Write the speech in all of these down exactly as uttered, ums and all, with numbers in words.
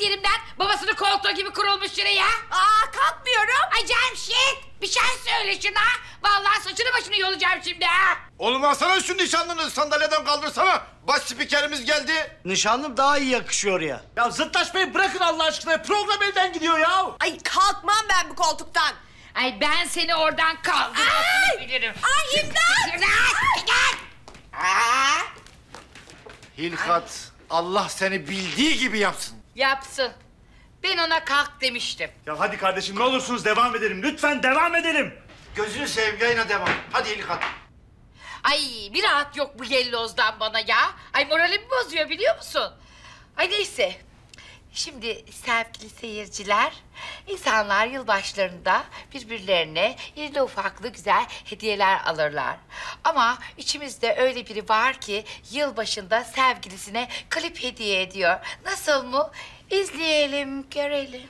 yerimden. Babasının koltuğu gibi kurulmuş şuraya. Aa, kalkmıyorum. Ay Cemşit, bir şey söyle şuna. Vallahi saçını başını yolacağım şimdi ha. Oğlum alsana şu nişanlını, sandalyeden kaldırsana. Baş spikerimiz geldi. Nişanlım daha iyi yakışıyor ya. Ya zıtlaşmayı bırakın Allah aşkına. Program elden gidiyor ya. Ay, kalkmam ben bu koltuktan. Ay ben seni oradan kaldırmasını bilirim. Ay, imdat! İmdat! Aa! Hilkat, Allah seni bildiği gibi yapsın. Yapsın. Ben ona kalk demiştim. Ya hadi kardeşim ne olursunuz devam edelim. Lütfen devam edelim. Gözünü seveyim, yayına devam. Hadi Hilkat. Ay bir rahat yok bu yellozdan bana ya. Ay moralimi bozuyor biliyor musun? Ay neyse. Şimdi sevgili seyirciler, insanlar yılbaşlarında birbirlerine irili ufaklı güzel hediyeler alırlar. Ama içimizde öyle biri var ki yılbaşında sevgilisine klip hediye ediyor. Nasıl mı? İzleyelim, görelim.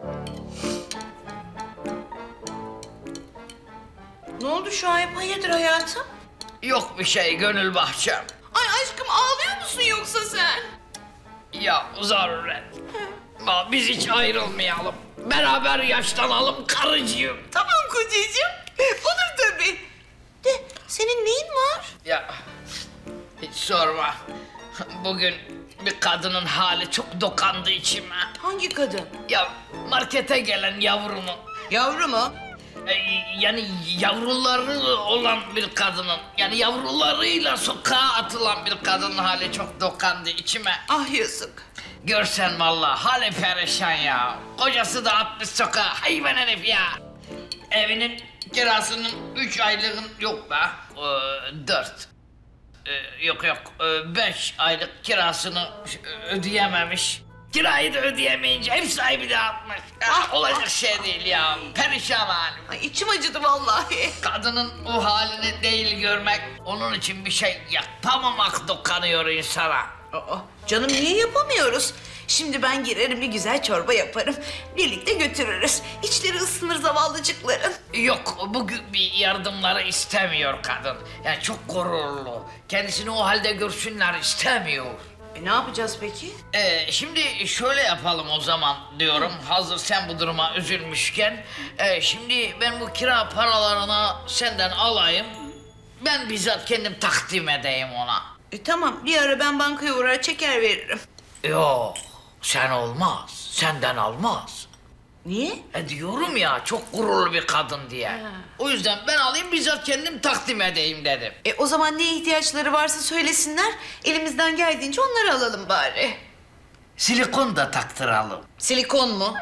Ne oldu Şahip? Hayırdır hayatım? Yok bir şey gönül bahçem. Ay aşkım, ağlıyor musun yoksa sen? Ya zaruret. Ama biz hiç ayrılmayalım. Beraber yaşlanalım karıcığım. Tamam kocacığım. Olur tabii. De senin neyin var? Ya hiç sorma. Bugün bir kadının hali çok dokandı içime. Hangi kadın? Ya markete gelen yavrunun. Yavru mu? e, yani yavruları olan bir kadının, yani yavrularıyla sokağa atılan bir kadının hali çok dokandı içime. Ah yazık. Görsen vallahi hali perişan ya. Kocası da atmış sokağa, hayvan herif ya. Evinin kirasının üç aylığın yok be. Ee, dört. Ee, yok yok, ee, beş aylık kirasını ödeyememiş. Kirayı da ödeyemeyince ev sahibi de atmış. Ah, olacak şey değil ya, perişan halim. Ay içim acıdı vallahi. Kadının o halini değil görmek, onun için bir şey yapamamak dokanıyor insana. Aa, canım niye yapamıyoruz? Şimdi ben girerim, bir güzel çorba yaparım. Birlikte götürürüz. İçleri ısınır zavallıcıkların. Yok, bugün bir yardımları istemiyor kadın. Yani çok gururlu. Kendisini o halde görsünler istemiyor. E ne yapacağız peki? Ee, şimdi şöyle yapalım o zaman diyorum. Hazır sen bu duruma üzülmüşken. Ee, şimdi ben bu kira paralarını senden alayım. Ben bizzat kendim takdim edeyim ona. E tamam, bir ara ben bankaya uğrar çeker veririm. Yok, sen olmaz. Senden almaz. Niye? E diyorum ya, çok gururlu bir kadın diye. Ha. O yüzden ben alayım bizzat kendim takdim edeyim dedim. E o zaman ne ihtiyaçları varsa söylesinler. Elimizden geldiğince onları alalım bari. Silikon da taktıralım. Silikon mu?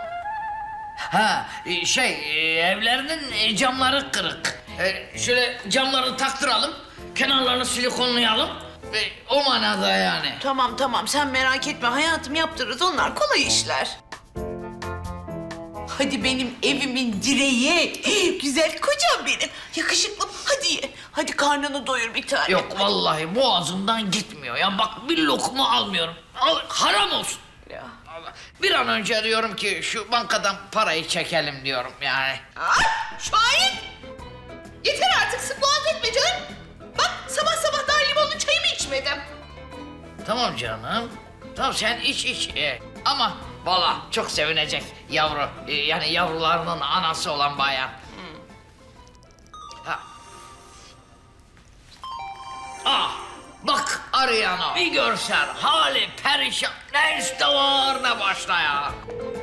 Ha e, şey e, evlerinin e, camları kırık. E, şöyle camları taktıralım. Kenarlarını silikonlayalım. E, o manada yani. Tamam tamam, sen merak etme hayatım, yaptırırız, onlar kolay işler. Hadi benim evimin direği, güzel kocam benim, yakışıklım, hadi ye. Hadi karnını doyur bir tane. Yok vallahi boğazımdan gitmiyor. Ya bak bir lokma almıyorum. Al, haram olsun. Ya. Allah. Bir an önce diyorum ki şu bankadan parayı çekelim diyorum yani. Aa, Şahin! Yeter artık, sık boğaz etme canım. Bak sabah sabah daha limonlu çayımı içmedim. Tamam canım. Tamam sen iç iç. Ee, ama valla çok sevinecek yavru. Ee, yani yavrularının anası olan bayan. Hmm. Ha. Ah bak arayana bir görsen hali perişan. Ne üstte var ne başta ya.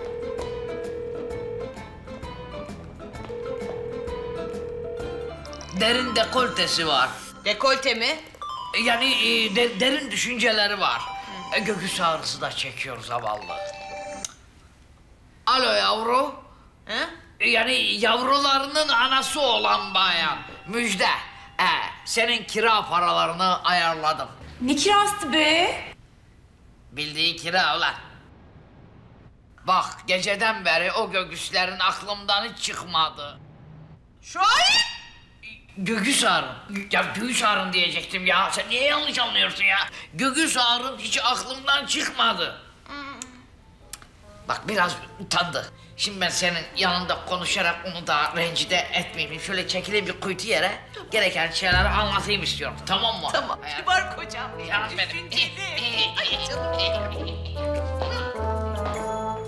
Derin dekoltesi var. Dekolte mi? Yani e, de, derin düşünceleri var. E, göğüs ağrısı da çekiyor zavallı. Alo yavru. He? E, yani yavrularının anası olan bayan. Müjde. E, senin kira paralarını ayarladım. Ne kirası be? Bildiğin kira ulan. Bak geceden beri o göğüslerin aklımdan hiç çıkmadı. Şahin! Göğüs ağrın. Ya göğüs ağrın diyecektim ya. Sen niye yanlış anlıyorsun ya? Göğüs ağrın hiç aklımdan çıkmadı. Bak biraz utandı. Şimdi ben senin yanında konuşarak onu da rencide etmeyeyim. Şöyle çekileyim bir kuytu yere. Gereken şeyleri anlatayım istiyorum. Tamam mı? Tamam, Hayatım. kibar kocam benim, Canım benim. düşünceli. Ay canım.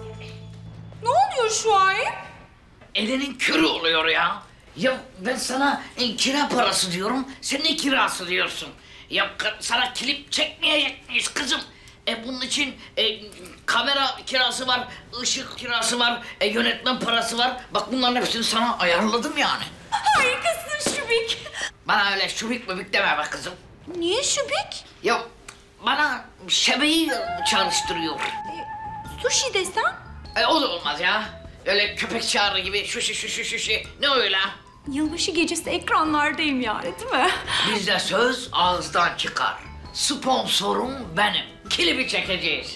elinin körü oluyor ya. Ya ben sana e, kira parası diyorum, sen ne kirası diyorsun? Ya ka- sana klip çekmeyecek miyiz kızım? E bunun için e, kamera kirası var, ışık kirası var, e, yönetmen parası var. Bak bunların hepsini sana ayarladım yani. Harikasın Şubik. Bana öyle şubik mübik deme be kızım. Niye Şubik? Ya bana şebeyi çalıştırıyor. E, sushi desem? E o da olmaz ya. Öyle köpek çağrı gibi şuşi şuşi şuşi. Ne öyle? Yılbaşı gecesi ekranlardayım yani değil mi? Bizde söz ağızdan çıkar. Sponsorum benim. Klibi çekeceğiz.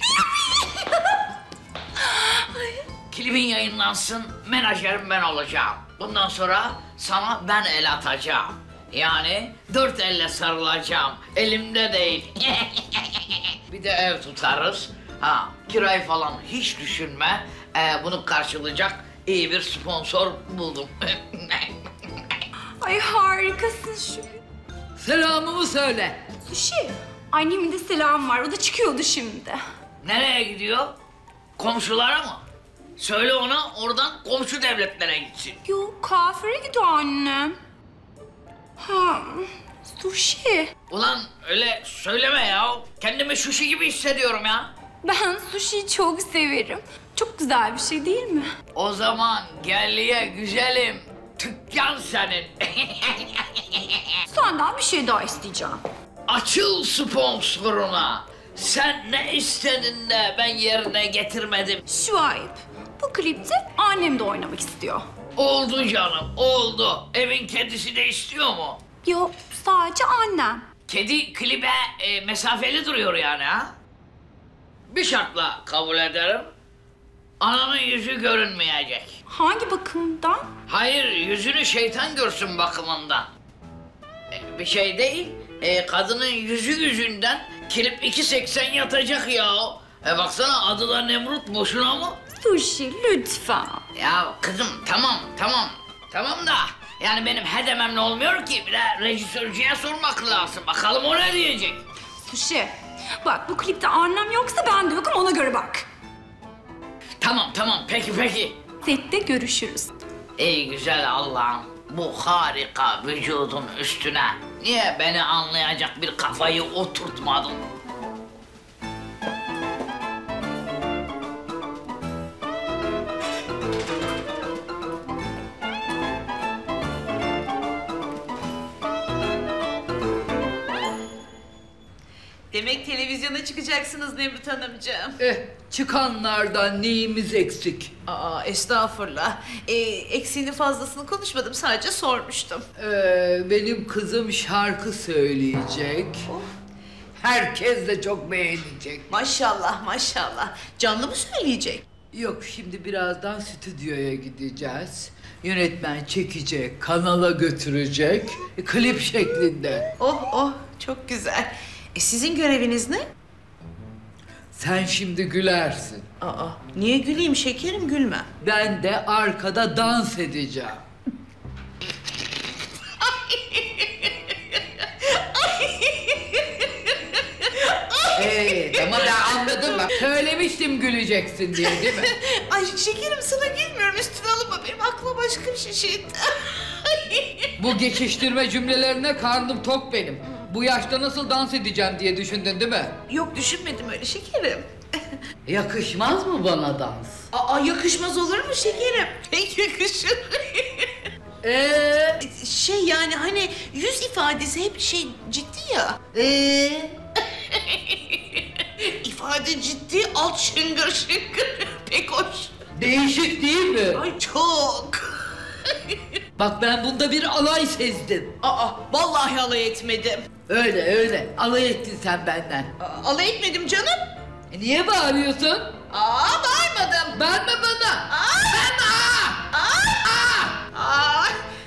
Klibin yayınlansın, menajerim ben olacağım. Bundan sonra sana ben el atacağım. Yani dört elle sarılacağım. Elimde değil. Bir de ev tutarız. Ha, kirayı falan hiç düşünme. Ee, bunu karşılayacak iyi bir sponsor buldum. Ay harikasın Şubik. Selamımı söyle. Sushi. Annemin de selam var. O da çıkıyordu şimdi. Nereye gidiyor? Komşulara mı? Söyle ona oradan komşu devletlere gitsin. Yok kafire gidiyor annem. Ha, sushi. Ulan öyle söyleme ya. Kendimi şuşi gibi hissediyorum ya. Ben sushi'yi çok severim. Çok güzel bir şey değil mi? O zaman gelliye güzelim. Dükkan senin. Senden bir şey daha isteyeceğim. Açıl sponsoruna. Sen ne istedin de ben yerine getirmedim. Şuayb, bu klipte annem de oynamak istiyor. Oldu canım, oldu. Evin kedisi de istiyor mu? Yok, sadece annem. Kedi klibe e, mesafeli duruyor yani ha? Bir şartla kabul ederim. Ananın yüzü görünmeyecek. Hangi bakımdan? Hayır, yüzünü şeytan görsün bakımından. E, bir şey değil, e, kadının yüzü yüzünden klip iki seksen yatacak ya. E baksana adı da Nemrut, boşuna mı? Sushi, lütfen. Ya kızım tamam, tamam, tamam da... Yani benim he dememle olmuyor ki, bir de rejisörcüye sormak lazım. Bakalım o ne diyecek? Sushi, bak bu klipte annem yoksa ben de yokum, ona göre bak. Tamam, tamam, peki, peki. Sette görüşürüz. Ey güzel Allah'ım, bu harika vücudun üstüne niye beni anlayacak bir kafayı oturtmadın? Demek televizyona çıkacaksınız Nemrut Hanımcığım. Eh, çıkanlardan neyimiz eksik? Aa estağfurullah. Ee, eksiğini fazlasını konuşmadım, sadece sormuştum. Ee, benim kızım şarkı söyleyecek. Herkes de çok beğenecek. Maşallah maşallah. Canlı mı söyleyecek? Yok, şimdi birazdan stüdyoya gideceğiz. Yönetmen çekecek, kanala götürecek. E, klip şeklinde. Oh oh çok güzel. E sizin göreviniz ne? Sen şimdi gülersin. Aa niye güleyim şekerim, gülme. Ben de arkada dans edeceğim. Ee, ama ben anladım bak. Söylemiştim güleceksin diye değil mi? Ay şekerim sana gülmüyorum, üstüne alınma, benim aklıma başka bir şey şeydi. Bu geçiştirme cümlelerine karnım tok benim. Bu yaşta nasıl dans edeceğim diye düşündün değil mi? Yok düşünmedim öyle şekerim. Yakışmaz mı bana dans? Aa yakışmaz olur mu şekerim? Pek yakışır. Ee, Şey yani hani yüz ifadesi hep şey ciddi ya. ee? İfade ciddi, alt şıngır şıngır. Pek hoş. Değişik değil mi? Ay çok. Bak ben bunda bir alay sezdim. Aa vallahi alay etmedim. Öyle öyle. Alay ettin sen benden. Aa, alay etmedim canım. E niye bağırıyorsun? Aa bağırmadım. Bağırma bana. Aa, aa, aa, aa.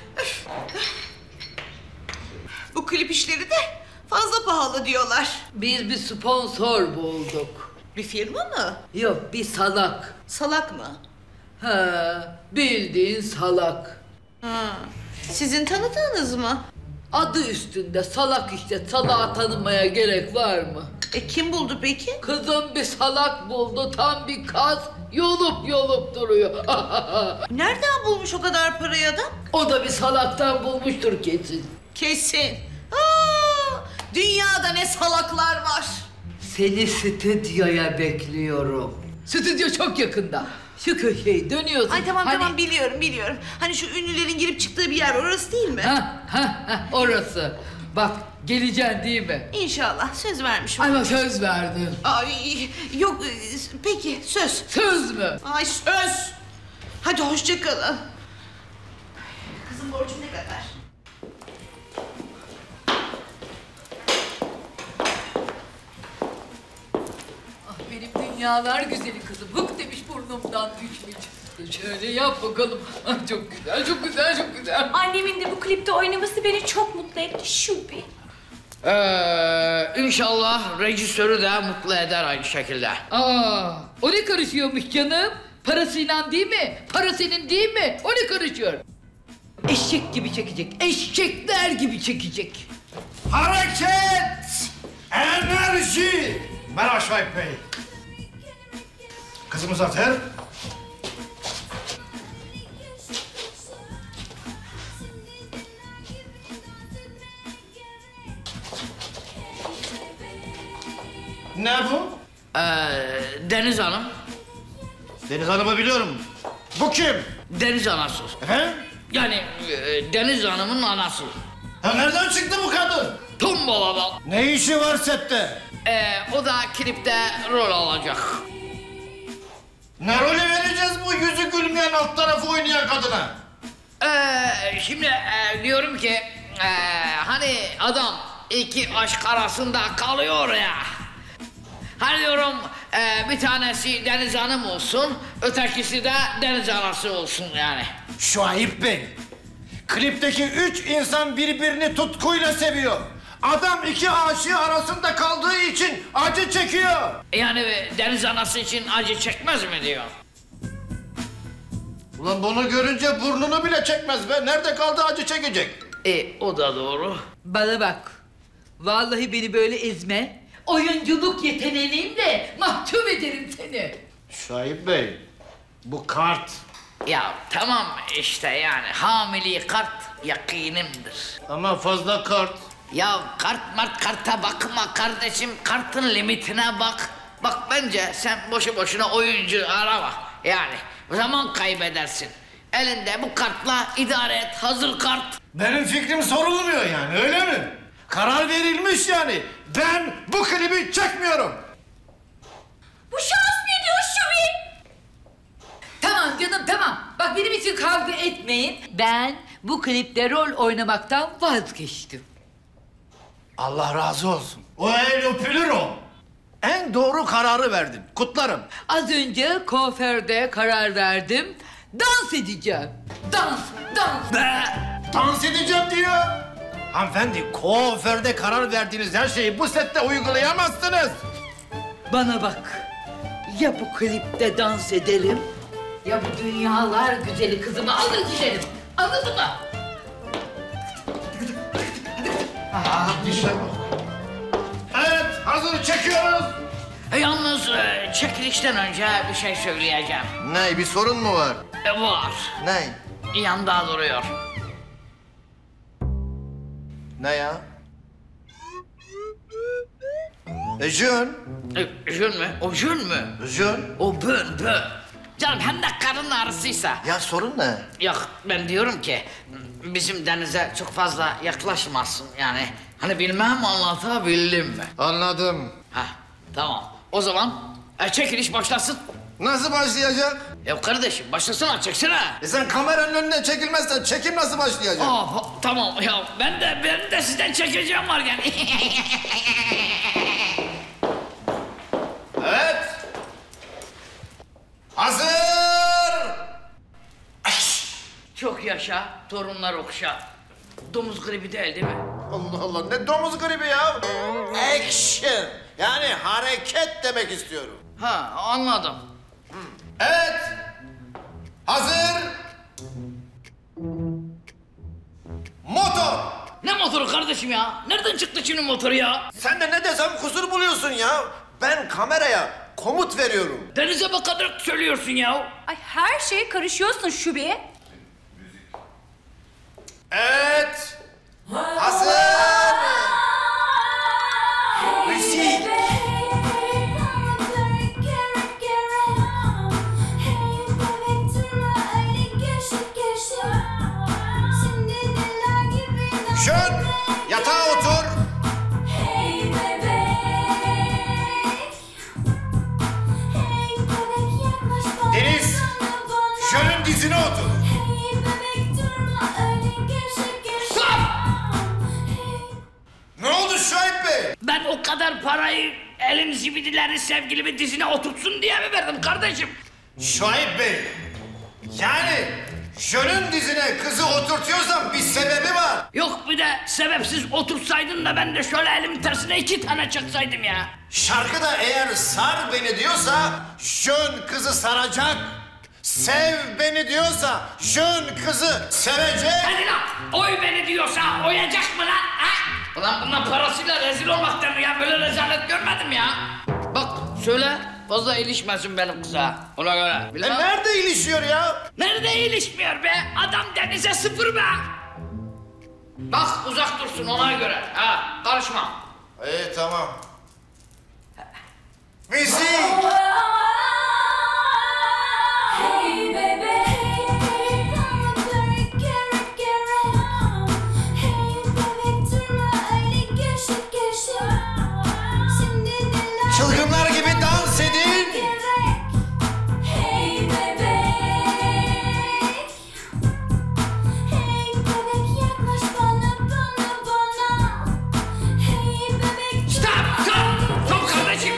Bu klip işleri de fazla pahalı diyorlar. Biz bir sponsor bulduk. Bir firma mı? Yok, bir salak. Salak mı? Ha, bildiğin salak. Ha. Sizin tanıdığınız mı? Adı üstünde salak işte. Salağa tanımaya gerek var mı? E kim buldu peki? Kızım bir salak buldu, tam bir kaz. Yolup yolup duruyor. Nereden bulmuş o kadar parayı adam? O da bir salaktan bulmuştur kesin. Kesin. Aa, dünyada ne salaklar var. Seni stüdyoya bekliyorum. Stüdyo çok yakında. Şu köşeyi dönüyorsun. Ay tamam Hani- tamam biliyorum biliyorum. Hani şu ünlülerin girip çıktığı bir yer var, orası değil mi? Ha, ha, ha, orası. Bak geleceksin değil mi? İnşallah, söz vermişim. Ama söz verdin. Ay yok e, peki söz. Söz mü? Ay söz. Hadi hoşça kalın. Kızım borcum ne kadar? Ah benim dünyalar güzeli kızım. Hık demiş burnumdan düşmüş. Şöyle yap bakalım. Ah, çok güzel, çok güzel, çok güzel. Annemin de bu klipte oynaması beni çok mutlu etti. Şubi. Ee, inşallah rejisörü de mutlu eder aynı şekilde. Aa, o ne karışıyormuş canım? Parasıyla değil mi? Para senin değil mi? O ne karışıyor? Eşek gibi çekecek. Eşekler gibi çekecek. Hareket! Enerji! Merhaba Şahip Bey. Kızımız Ater. Ne bu? Ee, Deniz Hanım, Deniz Hanım'ı biliyorum. Bu kim? Deniz anası. Efendim? Yani e, Deniz Hanım'ın anası. Ha, nereden çıktı bu kadın? Tombala'da. Ne işi var sette? Ee, o da klipte rol alacak. Ne rolü vereceğiz bu yüzü gülmeyen alt tarafı oynayan kadına? Ee, şimdi e, diyorum ki e, hani adam iki aşk arasında kalıyor ya. Hani diyorum e, bir tanesi Deniz Hanım olsun, ötekisi de Deniz Anası olsun yani. Şahip Bey, klipteki üç insan birbirini tutkuyla seviyor. Adam iki aşığı arasında kaldığı için acı çekiyor. Yani Deniz Anası için acı çekmez mi diyor. Ulan bunu görünce burnunu bile çekmez be. Nerede kaldı acı çekecek? E o da doğru. Bana bak. Vallahi beni böyle ezme. Oyunculuk yeteneğimle mahkum ederim seni. Şahip Bey, bu kart. Ya tamam işte yani hamili kart yakinimdir. Ama fazla kart. Ya kart mart karta bakma kardeşim, kartın limitine bak. Bak bence sen boşu boşuna oyuncu arama. Yani zaman kaybedersin. Elinde bu kartla idare et, hazır kart. Benim fikrim sorulmuyor yani, öyle mi? Karar verilmiş yani. Ben bu klibi çekmiyorum. Bu şans ne diyor Şubi? Tamam canım tamam. Bak benim için kavga etmeyin. Ben bu klipte rol oynamaktan vazgeçtim. Allah razı olsun. O el öpülür o. En doğru kararı verdin. Kutlarım. Az önce kuaförde karar verdim. Dans edeceğim. Dans, dans. Be! Dans edeceğim diyor. Hanımefendi, kuaförde karar verdiğiniz her şeyi bu sette uygulayamazsınız. Bana bak. Ya bu klipte dans edelim, ya bu dünyalar güzeli kızımı alır giderim. Anladın mı? Evet, hazır çekiyoruz. E, yalnız e, çekilişten önce bir şey söyleyeceğim. Ne, bir sorun mu var? E, var. Ne? Yanda duruyor. Ne ya? E, Jön. E, jön mü? O jön mü? Jön. O bön bön. Canım hem de karın ağrısıysa. Ya sorun ne? Yok ben diyorum ki bizim denize çok fazla yaklaşmasın yani. Hani bilmem anlatabildim mi? Anladım. Ha tamam. O zaman e, çekiliş başlasın. Nasıl başlayacak? Ya kardeşim başlasana çeksene. E sen kameranın önüne çekilmezsen çekim nasıl başlayacak? Aa, ha- tamam ya ben de ben de sizden çekeceğim var yani. Evet. Hazır. Çok yaşa, torunlar okşa. Domuz gribi değil değil mi? Allah Allah, ne domuz gribi ya? Action. Yani hareket demek istiyorum. Ha anladım. Evet. Hazır. Motor. Ne motoru kardeşim ya? Nereden çıktı şimdi motoru ya? Sen de ne desem kusur buluyorsun ya. Ben kameraya komut veriyorum. Denize bakarak söylüyorsun ya. Ay her şeye karışıyorsun Şubi. Evet. Hazır. Müzik. Şön, yatağa otur. Deniz, Şön'ün dizine otur. Ne oldu Şahip Bey? Ben o kadar parayı elin zibidilerini sevgilimin dizine oturtsun diye mi verdim kardeşim? Şahip Bey, yani Şön'ün dizine kızı oturtuyorsan bir sebebi var. Yok bir de sebepsiz otursaydın da ben de şöyle elimin tersine iki tane çaksaydım ya. Şarkıda eğer sar beni diyorsa Şön kızı saracak. Sev beni diyorsa Şön kızı sevecek. Hadi lan oy beni diyorsa oyacak mı lan? Ha? Ulan bundan parasıyla rezil olmaktan ya böyle rezalet görmedim ya. Bak söyle fazla ilişmesin benim kıza. Ona göre. E nerede ilişiyor ya? Nerede ilişmiyor be? Adam denize sıfır be. Bak uzak dursun ona göre. Ha karışma. İyi tamam. Müzik. Çılgınlar gibi dans edin. Stop! Stop! Stop kardeşim!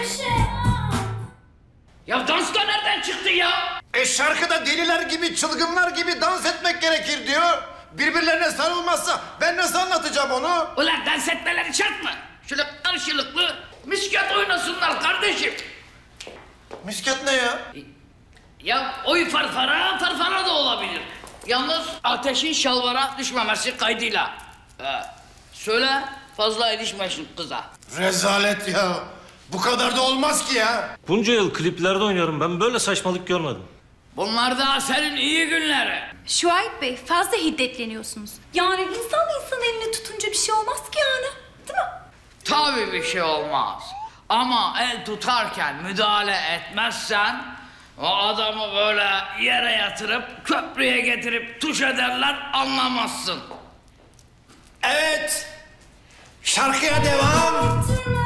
Ya dans da nereden çıktı ya? E şarkıda deliler gibi, çılgınlar gibi dans etmek gerekir diyor. Birbirlerine sarılmazsa ben nasıl anlatacağım onu? Ulan dans etmeleri şart mı? Şöyle karşılıklı misket oynasınlar kardeşim. Misket ne ya? Ya oy farfara, farfara da olabilir. Yalnız ateşin şalvara düşmemesi kaydıyla. Ee, söyle fazla ilişmesin kıza. Rezalet ya. Bu kadar da olmaz ki ya. Bunca yıl kliplerde oynuyorum, ben böyle saçmalık görmedim. Bunlar da senin iyi günleri. Şuayb Bey fazla hiddetleniyorsunuz. Yani insan insan elini tutunca bir şey olmaz ki yani. Değil mi? Tabii bir şey olmaz. Ama el tutarken müdahale etmezsen o adamı böyle yere yatırıp köprüye getirip tuş ederler anlamazsın. Evet. Şarkıya devam.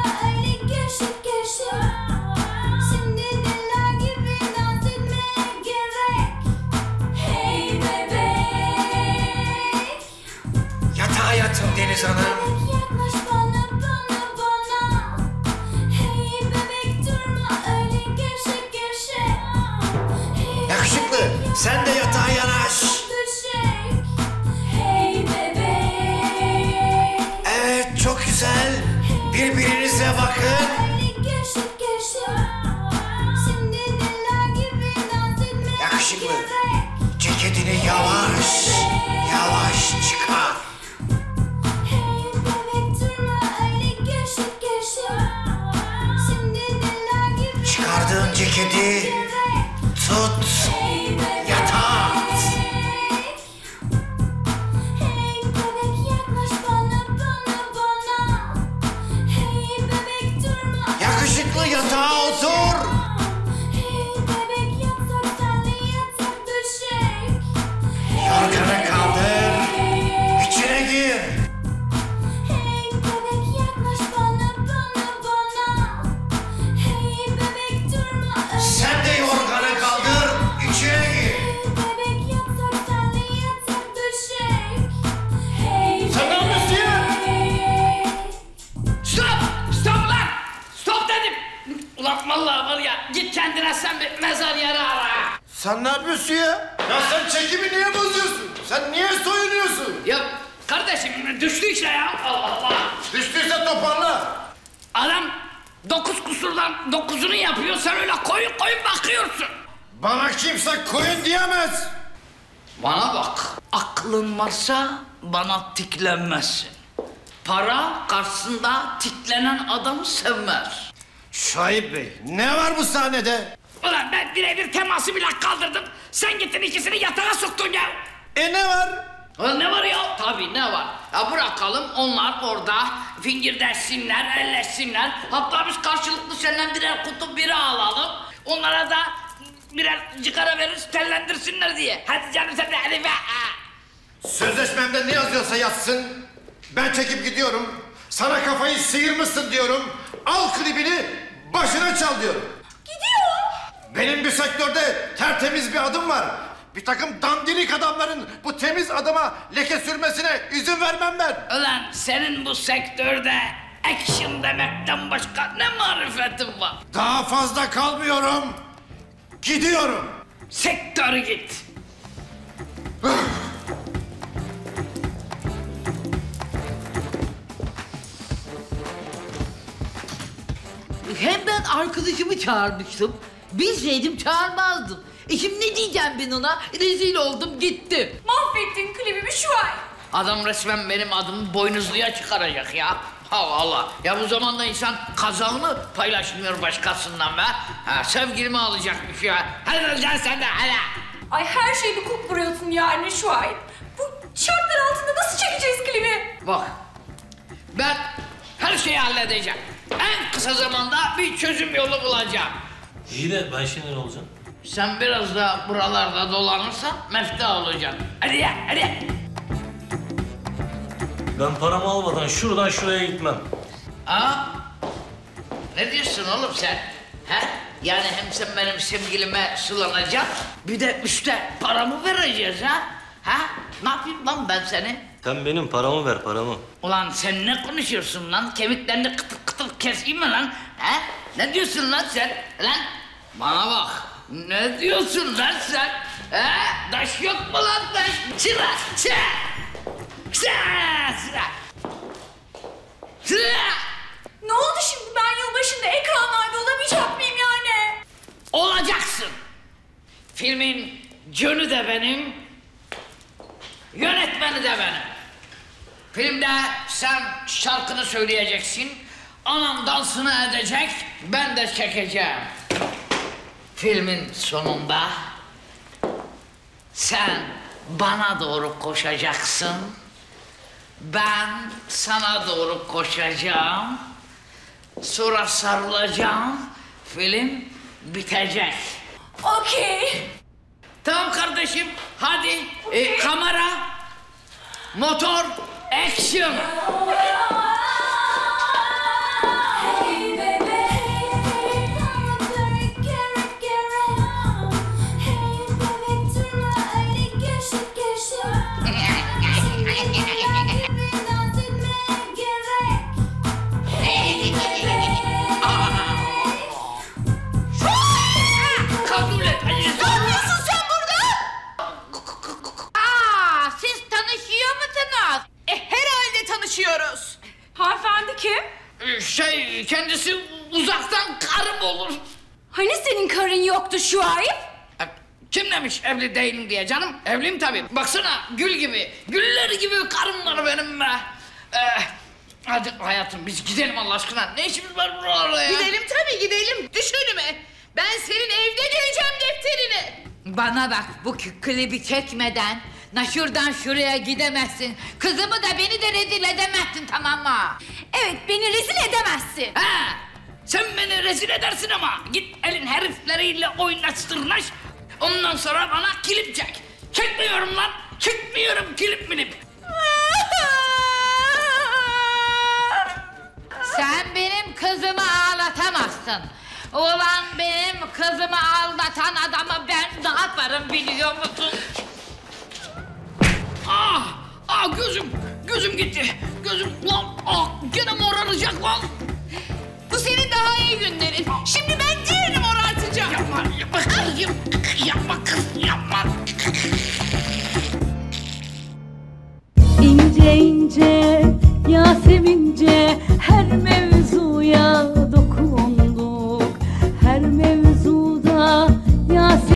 Yatağa yatın Deniz Hanım. Yakışıklı, sen de yatağa yanaş. Evet, çok güzel. Birbirinize bakın. Yakışıklı, ceketini yavaş, yavaş çıkar. Çıkardığın ceketi tut, yatağa at. Yakışıklı yatağa otur. Yorganı kaldır, içine gir. Sen de yorganı kaldır, içine gir. Sen ne yapıyorsun ya? Stop! Stop lan! Stop dedim! Ulan vallahi var ya git kendine sen bir mezar yeri ara. Sen ne yapıyorsun ya? Ya sen çekimi niye bozuyorsun? Sen niye soyunuyorsun? Ya kardeşim düştü işte ya Allah Allah. Düştüyse toparla. Adam dokuz kusurdan dokuzunu yapıyor sen öyle koyun koyun bakıyorsun. Bana kimse koyun diyemez. Bana bak aklın varsa bana tiklenmezsin. Para karşısında tiklenen adamı sevmez. Şahip Bey, ne var bu sahnede? Ulan ben birebir teması bile kaldırdım. Sen gittin ikisini yatağa soktun ya. E ne var? Ulan ne var ya? Tabii ne var? Ya bırakalım onlar orada fingirdeşsinler, elleşsinler. Hatta biz karşılıklı senden birer kutu bira alalım. Onlara da birer cigara veririz, tellendirsinler diye. Hadi canım sen de hadi be. Sözleşmemde ne yazıyorsa yazsın. Ben çekip gidiyorum. Sana kafayı sıyırmışsın diyorum. Al klibini, başına çal diyorum. Gidiyor. Benim bir sektörde tertemiz bir adım var. Bir takım dandirik adamların bu temiz adama leke sürmesine izin vermem ben. Ulan senin bu sektörde action demekten başka ne marifetin var? Daha fazla kalmıyorum. Gidiyorum. Sektör git. Hem ben arkadaşımı çağırmıştım. Bilseydim çağırmazdım. E şimdi ne diyeceğim ben ona? Rezil oldum gittim. Mahvettin klibimi şu ay. Adam resmen benim adımı boynuzluya çıkaracak ya. Allah Allah. Ya bu zamanda insan kazağını paylaşmıyor başkasından be. Ha, sevgilimi alacakmış ya. Hadi lan sen de hadi. Ay her şeyi bir kuk vuruyorsun yani şu ay. Bu şartlar altında nasıl çekeceğiz klibi? Bak. Ben her şeyi halledeceğim. En kısa zamanda bir çözüm yolu bulacağım. İyi de ben şimdi ne olacağım? Sen biraz da buralarda dolanırsan mefta olacaksın. Hadi ya hadi. Ben paramı almadan şuradan şuraya gitmem. Aa, ne diyorsun oğlum sen? He? Yani hem sen benim sevgilime sılanacaksın, bir de üste paramı vereceğiz ha? Ha? Ne yapayım lan ben seni? Sen benim paramı ver paramı. Ulan sen ne konuşuyorsun lan? Kemiklerini kıtır kıtır keseyim mi lan? He? Ne diyorsun lan sen? Lan bana bak. Ne diyorsun lan sen? He? Taş yok mu lan taş? Çıra! Çıra! Çıra! Çıra! Çıra! Ne oldu şimdi ben yılbaşında ekranlarda olamayacak mıyım yani? Olacaksın. Filmin yönü de benim, yönetmeni de benim. Filmde sen şarkını söyleyeceksin, anam dansını edecek, ben de çekeceğim. Filmin sonunda sen bana doğru koşacaksın, ben sana doğru koşacağım, sonra sarılacağım, film bitecek. Okey. Tamam kardeşim, hadi e, kamera, motor, action. Kabul et. Ne yapıyorsun sen burada? Aa, siz tanışıyor musunuz? E, herhalde tanışıyoruz. Hanımefendi kim? Ee, Şey, kendisi uzaktan karım olur. Hani senin karın yoktu şu ay? E, Kim demiş evli değilim diye canım? Evliyim tabii. Baksana gül gibi, güller gibi karım var benim be. Ee, hadi hayatım biz gidelim Allah aşkına. Ne işimiz var buralarda ya? Gidelim tabii gidelim. Düş önüme. Ben senin evde göreceğim defterini. Bana bak bu k- klibi çekmeden na şuradan şuraya gidemezsin. Kızımı da beni de rezil edemezsin tamam mı? Evet beni rezil edemezsin. Ha, sen beni rezil edersin ama git elin herifleriyle oynaş tırnaş. Ondan sonra bana klip çek. Çekmiyorum lan. Çekmiyorum klip milip. Sen benim kızımı ağlatamazsın. Ulan benim kızımı aldatan adamı ben ne yaparım biliyor musun? Ah, ah gözüm, gözüm gitti. Gözüm lan, ah gene moraracak lan. Bu senin daha iyi günlerin. Şimdi ben diğerini morartacağım. Yapma, yapma kızım. Yapma kız, yapma. İnce ince